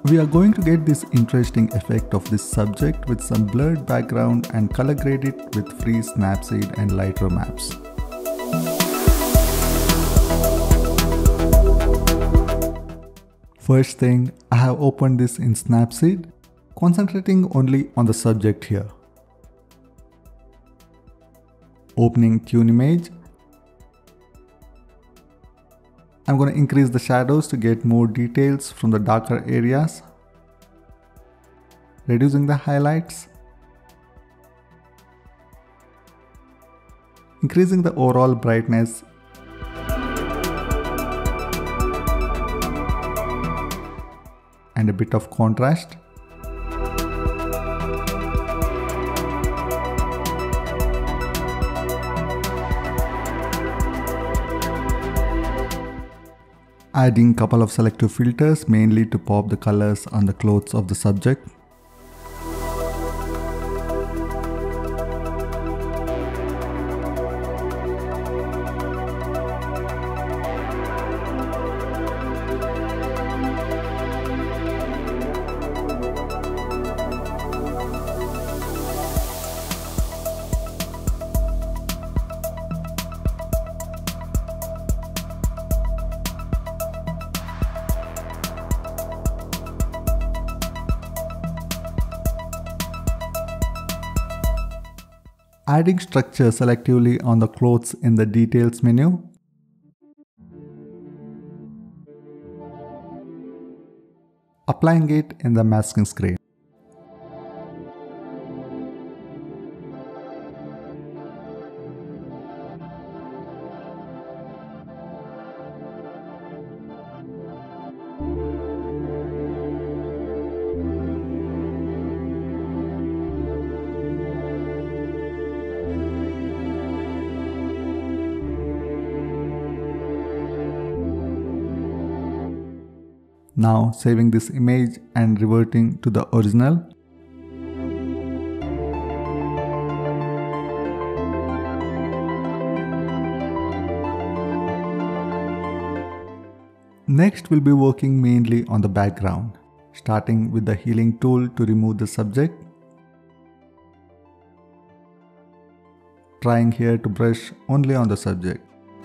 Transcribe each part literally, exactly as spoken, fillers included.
We are going to get this interesting effect of this subject with some blurred background and color grade it with free Snapseed and Lightroom apps. First thing, I have opened this in Snapseed, concentrating only on the subject here. Opening Tune Image. I'm going to increase the shadows to get more details from the darker areas. Reducing the highlights. Increasing the overall brightness. And a bit of contrast. Adding couple of selective filters mainly to pop the colors on the clothes of the subject. Adding structure selectively on the clothes in the details menu. Applying it in the masking screen. Now saving this image and reverting to the original. Next we'll be working mainly on the background, starting with the healing tool to remove the subject. Trying here to brush only on the subject.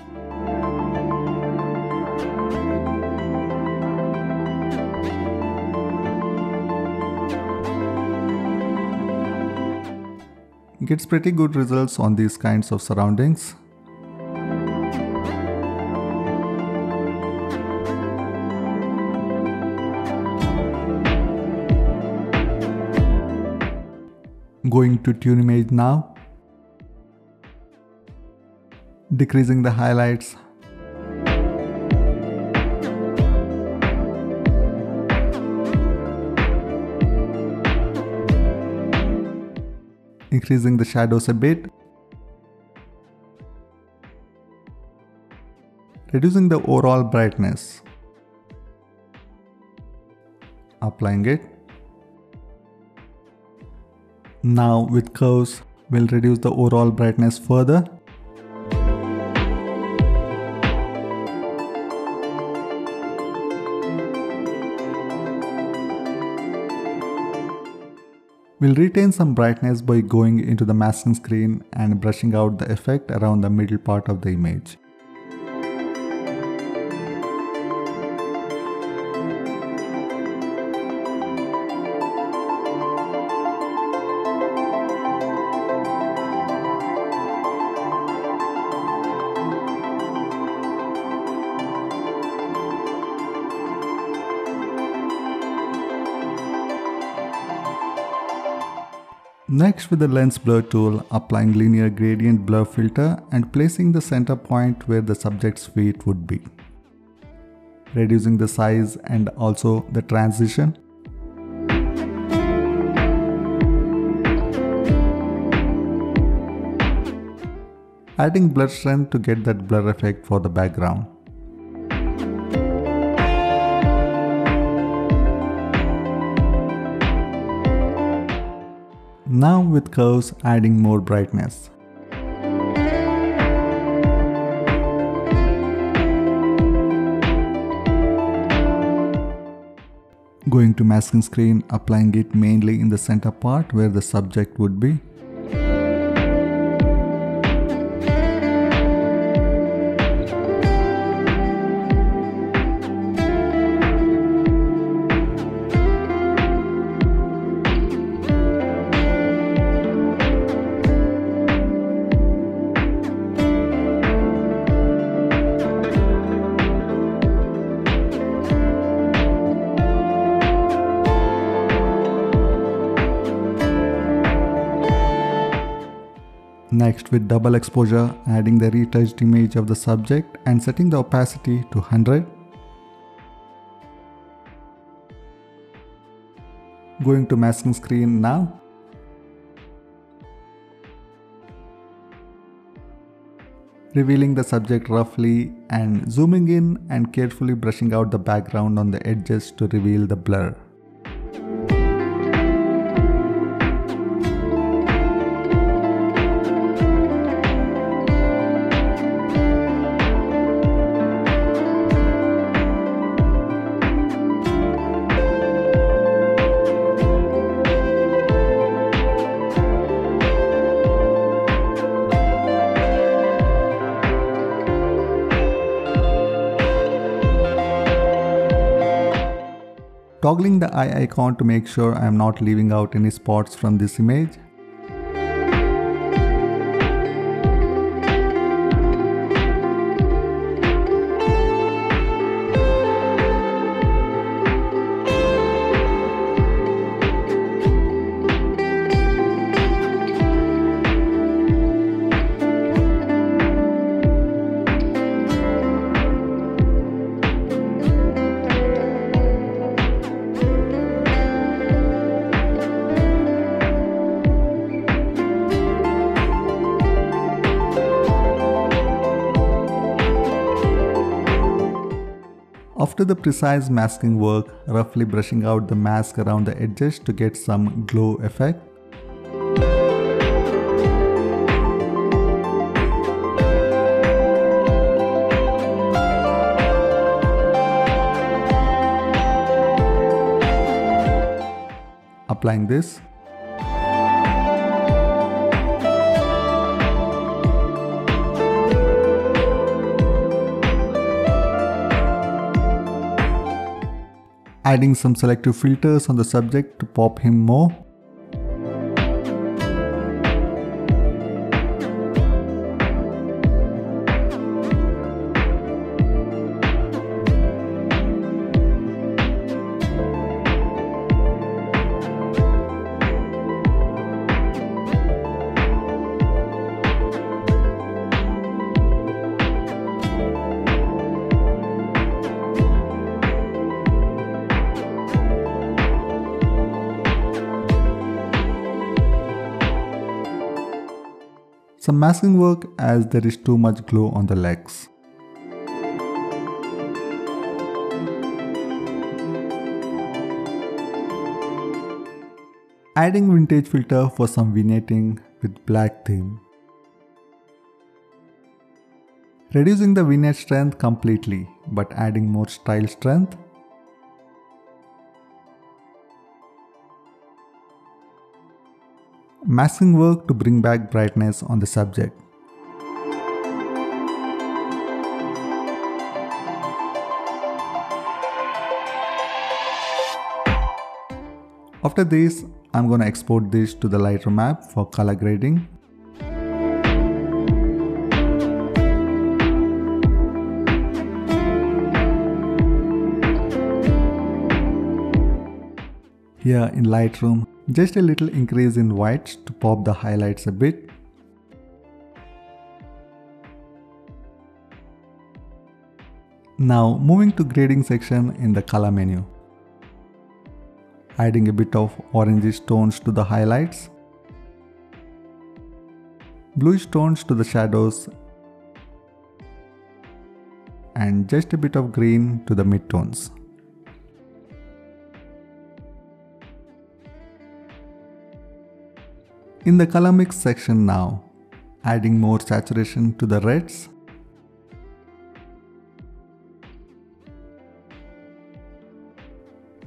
Gets pretty good results on these kinds of surroundings. Going to Tune Image now. Decreasing the highlights. Increasing the shadows a bit. Reducing the overall brightness. Applying it. Now with curves, we'll reduce the overall brightness further. We'll retain some brightness by going into the masking screen and brushing out the effect around the middle part of the image. Next, with the lens blur tool, applying linear gradient blur filter and placing the center point where the subject's feet would be. Reducing the size and also the transition. Adding blur strength to get that blur effect for the background. Now with curves, adding more brightness. Going to masking screen, applying it mainly in the center part where the subject would be. Next, with double exposure, adding the retouched image of the subject and setting the opacity to one hundred. Going to masking screen now. Revealing the subject roughly and zooming in and carefully brushing out the background on the edges to reveal the blur. Toggling the eye icon to make sure I am not leaving out any spots from this image. After the precise masking work, roughly brushing out the mask around the edges to get some glow effect. Applying this. Adding some selective filters on the subject to pop him more. Some masking work as there is too much glow on the legs. Adding vintage filter for some vignetting with black theme. Reducing the vignette strength completely but adding more style strength. Masking work to bring back brightness on the subject. After this, I'm gonna export this to the Lightroom app for color grading. Here in Lightroom, just a little increase in whites to pop the highlights a bit. Now moving to grading section in the color menu. Adding a bit of orangish tones to the highlights. Bluish tones to the shadows. And just a bit of green to the midtones. In the color mix section now, adding more saturation to the reds.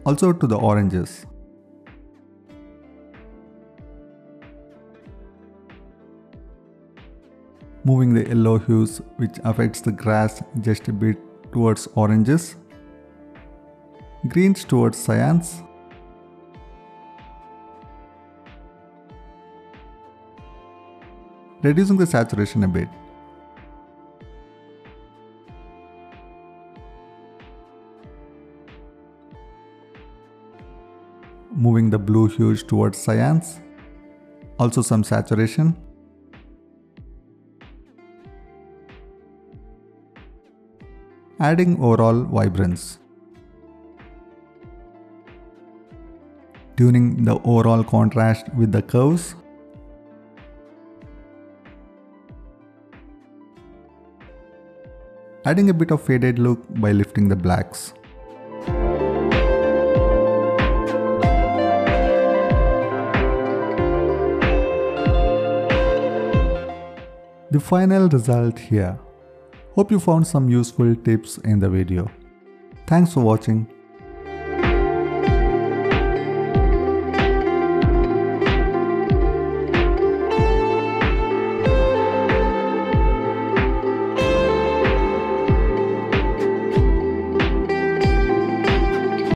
also to the oranges. Moving the yellow hues which affects the grass just a bit towards oranges, greens towards cyans, reducing the saturation a bit. Moving the blue hues towards cyans, also some saturation. Adding overall vibrance. Tuning the overall contrast with the curves. Adding a bit of faded look by lifting the blacks. The final result here. Hope you found some useful tips in the video. Thanks for watching.